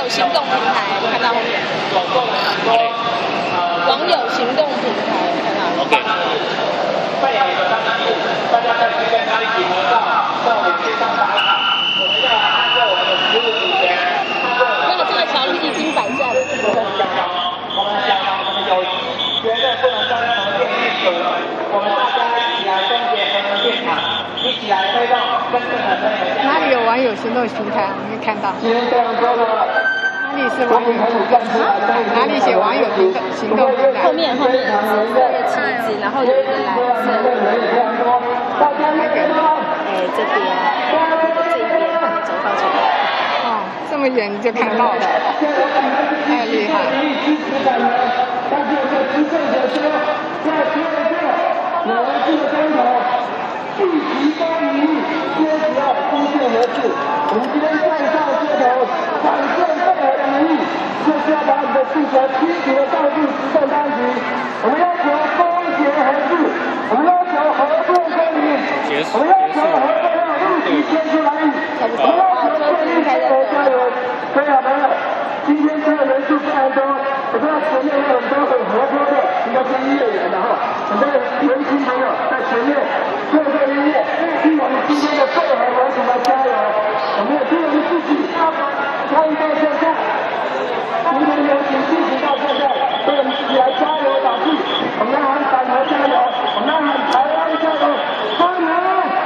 友行动平台，看到后面。网友行动平台，看到。 OK。大家在这边哪里集合到尾线上打卡，我们要按照我们的食物组员。 那个这个条例一经摆下来， 我们讲我们的友谊绝对不能跟核电去扯，我们大家一起来终结核能电厂，一起来推动真正的能源。 哪里有网友行动平台？我没看到。 今天非常多的。 哪里是网友？哪里写网友行动平台？ 后面紫色的旗子，然后有一个蓝色的。这边，这一边走到这里。 哦，这么远你就看到了，太厉害了。 聚集公民，坚持要公正合适。我们今天站上街头，展现配合的民意，就是要把我们的诉求清楚地告诉执政当局。我们要求公协合适，我们要求合作公民，我们要求合作要立即签出来，我们要求建立配合家园。各位朋友，今天这个人数非常多，我知道前面有很多很活泼的，应该是音乐员的哈，很多年轻朋友在前面。做这个音乐，替我们今天的配合完成了加油。我们也替我们自己参与到现在，今天有请进行到现在，为我们自己来加油打气。我们要喊反核加油，我们要喊台湾加油，加油！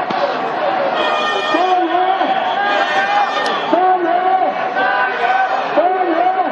加油！加油！加油！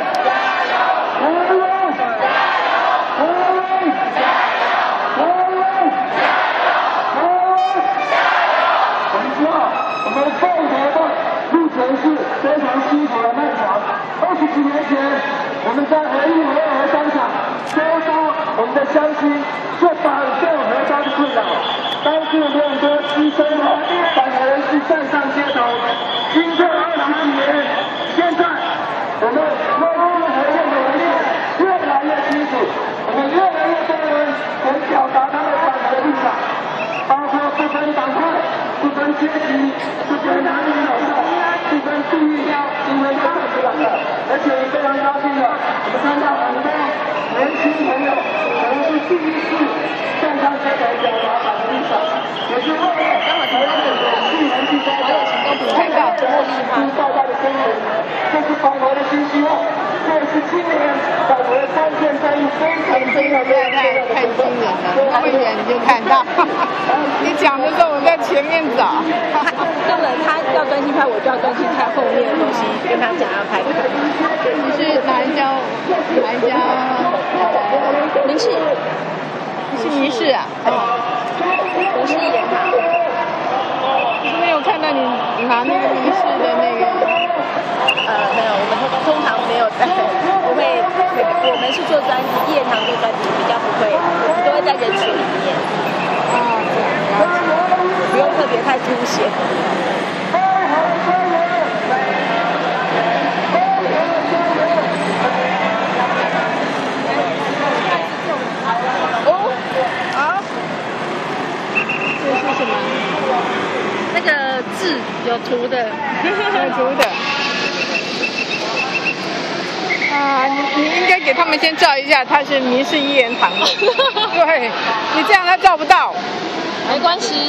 我们共同的路程是非常辛苦的漫长。20几年前，我们在核一核二核三厂收到我们的乡亲就反对核三的困扰，当时有很多资深的反核人士站上街头。经过20几年，现在我们核一核二的能力越来越清楚，我们越来越多人能表达他们反核立场，包括不分党派。不分阶级，不分男女老少，不分地域，今天都站出来了。而且非常高兴的，我们看到很多年轻朋友可能是第一次站上街头表达反对立场，也是为了和我们去发展，看到大家的声音，这是反核的新希望，这也是今年反核关键在于非常重要的太惊人了，那么远你就看到。你讲的时候我在前面找， 根本他要专心拍，我就要专心看后面的东西，跟他讲要拍的。 你是哪一家？ 民视。 是民视啊？ 民视演嘛。 没有看到你拿那个民视的那个。 没有，我们通常没有在，不会我们是做专题，夜场做专题比较不会，我们都会在人群里面。不用特别太凸显。哦，好， 这是什么？ 那个字有图的， 有图的。啊，你应该给他们先照一下，他是民视一言堂的。对，你这样他照不到。 没关系。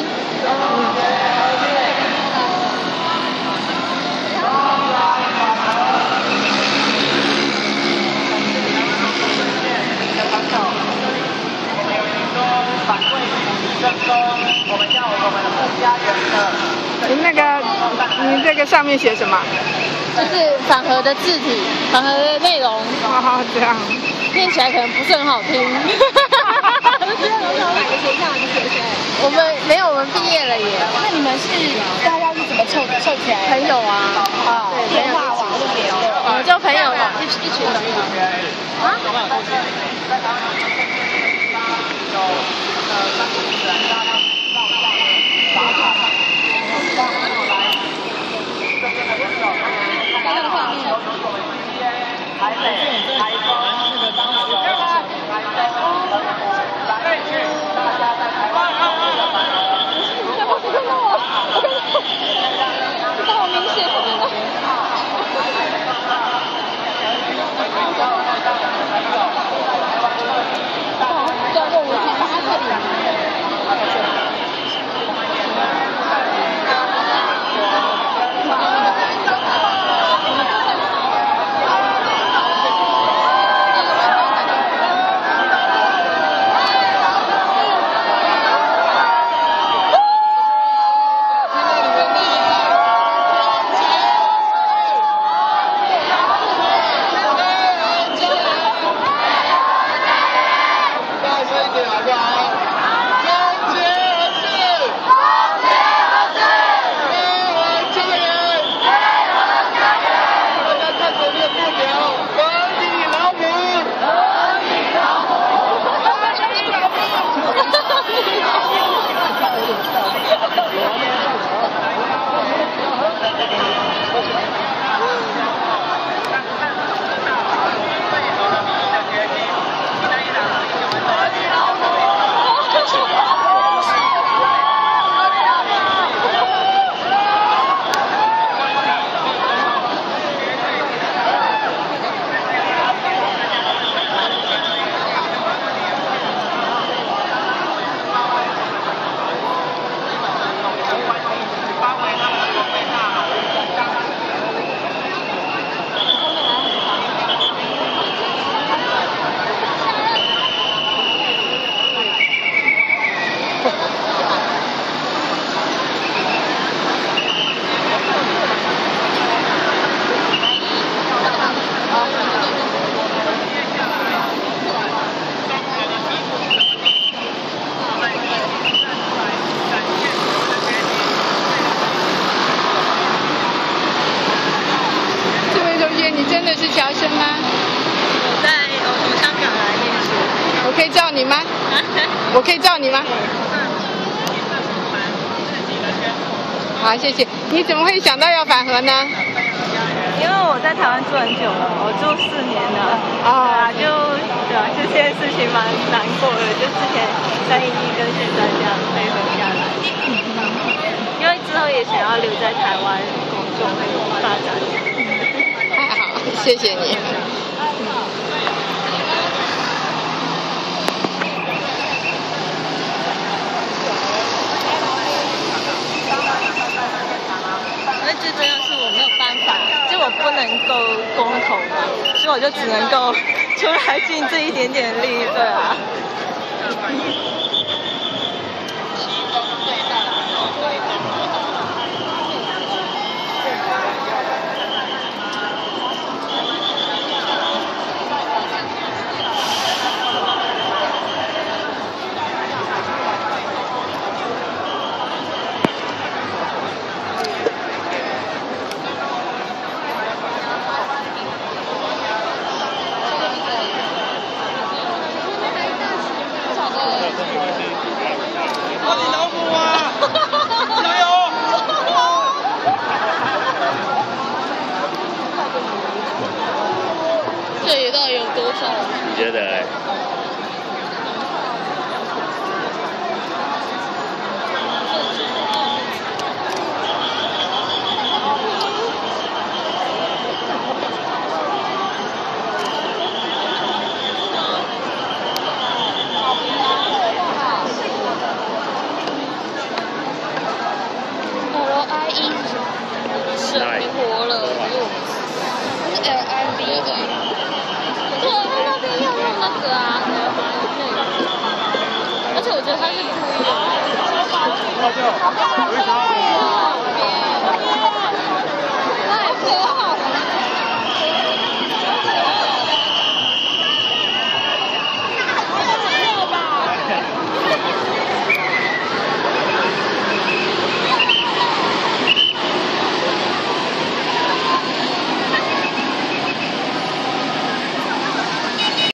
你这个上面写什么？ 就是反核的字体，反核的内容。 哦，这样。 念起来可能不是很好听。我们没有，我们毕业了耶。 那你们是大家是怎么凑起来？ 朋友啊， 对， 电话网络联络，我们就朋友一群朋友。啊？台北、台中、那个当时大家在台湾看到我，好明显。 你吗？我可以照你吗？好，谢谢。你怎么会想到要返河呢？ 因为我在台湾住很久了，我住4年了。就这件事情蛮难过的，就之前在印尼跟现在这样配合下来。因为之后也想要留在台湾工作还有发展。 太好，谢谢你。 最重要是我没有办法，就我不能够公投嘛，所以我就只能够出来尽这一点点力，对啊。 这里到底有多少？你觉得？ LIE 神活了，是 LIV 的。对，他那边要用那个啊，而且我觉得他是故意的。